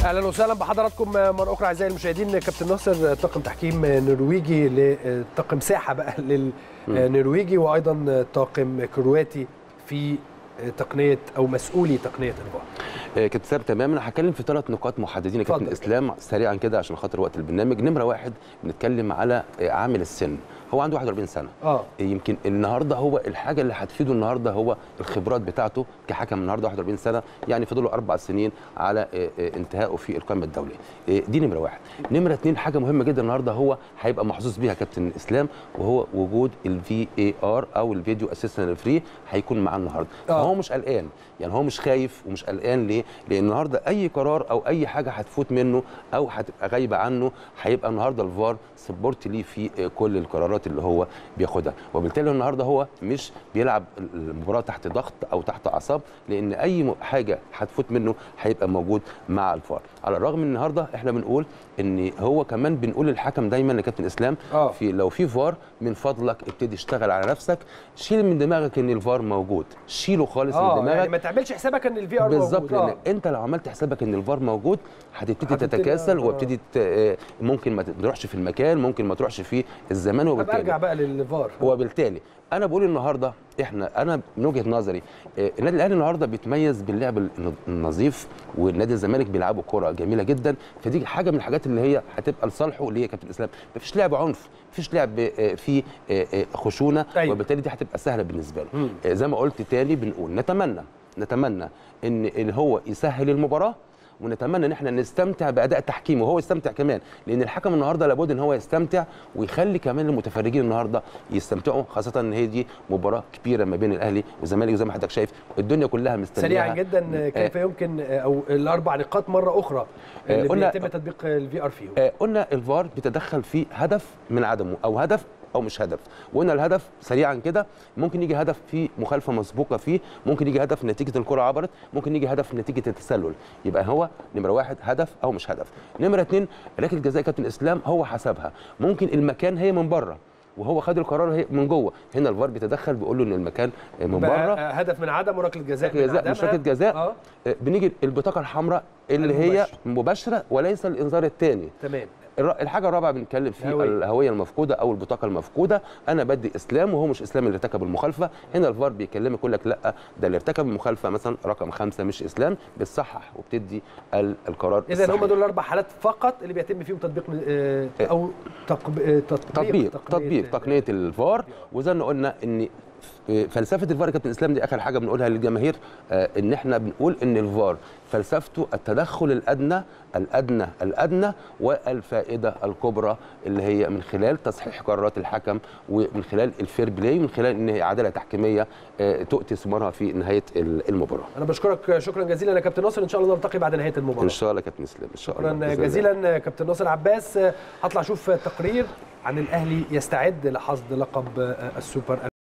اهلا وسهلا بحضراتكم مره اخرى اعزائي المشاهدين. كابتن ناصر طاقم تحكيم نرويجي لطاقم ساحه بقى للنرويجي، وايضا طاقم كرواتي في تقنيه او مسؤولي تقنيه الفار. كابتن سامر تماما. هتكلم في 3 نقاط محددين يا كابتن اسلام سريعا كده عشان خاطر وقت البرنامج. نمره 1 بنتكلم على عامل السن، هو عنده 41 سنه. يمكن النهارده هو الحاجه اللي هتفيده النهارده هو الخبرات بتاعته كحكم. النهارده 41 سنه، يعني فاضل له 4 سنين على انتهائه في القائمه الدوليه. دي نمره 1. نمره 2 حاجه مهمه جدا النهارده هو هيبقى محظوظ بيها كابتن اسلام، وهو وجود الVAR او الفيديو اسيستنت ريفري هيكون معاه النهارده. فهو مش قلقان، يعني هو مش خايف ومش قلقان. ليه؟ لان النهارده اي قرار او اي حاجه هتفوت منه او هتبقى غايبه عنه هيبقى النهارده الفار سبورت ليه في كل القرارات اللي هو بياخدها، وبالتالي النهارده هو مش بيلعب المباراه تحت ضغط او تحت اعصاب، لان اي حاجه هتفوت منه هيبقى موجود مع الفار. على الرغم من النهارده احنا بنقول ان هو كمان بنقول للحكم دايما يا كابتن اسلام في لو في فار من فضلك ابتدي اشتغل على نفسك، شيل من دماغك ان الفار موجود، شيله خالص من دماغك. يعني ما تعملش حسابك ان الVAR موجود. بالظبط، لان انت لو عملت حسابك ان الفار موجود هتبتدي تتكاسل وابتدي ممكن ما تروحش في المكان، ممكن ما تروحش في الزمان، وبالتالي ارجع بقى للفار. وبالتالي انا بقول النهارده انا من وجهه نظري النادي الاهلي النهارده بيتميز باللعب النظيف، والنادي الزمالك بيلعبوا كره جميله جدا. فدي حاجه من الحاجات اللي هي هتبقى لصالحه، اللي هي كابتن اسلام مفيش لعب عنف، مفيش لعب في خشونه. وبالتالي دي هتبقى سهله بالنسبه له. زي ما قلت تاني بنقول نتمنى ان هو يسهل المباراه، ونتمنى ان احنا نستمتع باداء تحكيمه وهو يستمتع كمان، لان الحكم النهارده لابد ان هو يستمتع ويخلي كمان المتفرجين النهارده يستمتعوا، خاصه ان هي دي مباراه كبيره ما بين الاهلي والزمالك زي ما حضرتك شايف الدنيا كلها مستنياها. سريعا جدا، كيف يمكن او ال4 نقاط مره اخرى اللي بيتم تطبيق الVAR فيهم؟ قلنا الفار بيتدخل في هدف من عدمه او هدف او مش هدف، وقلنا الهدف سريعا كده ممكن يجي هدف فيه مخالفه مسبوقه فيه، ممكن يجي هدف نتيجه الكره عبرت، ممكن يجي هدف نتيجه التسلل. يبقى هو نمره 1 هدف او مش هدف. نمره 2 ركله جزاء كابتن اسلام هو حسبها، ممكن المكان هي من بره وهو خد القرار هي من جوه، هنا الفار بيتدخل بيقول له ان المكان من بره هدف من عدم وركله جزاء مش ركله جزاء. بنيجي البطاقه الحمراء اللي هي مباشره وليس الانذار الثاني. تمام. الحاجه الرابعه بنتكلم في الهويه المفقوده او البطاقه المفقوده. انا بدي اسلام وهو مش اسلام اللي ارتكب المخالفه، هنا الفار بيكلمك يقول لك لا ده اللي ارتكب المخالفه مثلا رقم 5 مش اسلام، بتصحح وبتدي القرار. اذا هم دول ال4 حالات فقط اللي بيتم فيهم تطبيق او تطبيق تقنيه الفار. وزي ما قلنا ان فلسفه الفار يا كابتن اسلام دي اخر حاجه بنقولها للجماهير، ان احنا بنقول ان الفار فلسفته التدخل الادنى والفائده الكبرى، اللي هي من خلال تصحيح قرارات الحكم ومن خلال الفير بلاي ومن خلال ان هي عداله تحكيميه تؤتي ثمارها في نهايه المباراه. انا بشكرك شكرا جزيلا يا كابتن ناصر، ان شاء الله نلتقي بعد نهايه المباراه. ان شاء الله يا كابتن اسلام، ان شاء الله. شكرا جزيلا كابتن ناصر عباس. هطلع اشوف تقرير عن الاهلي يستعد لحصد لقب السوبر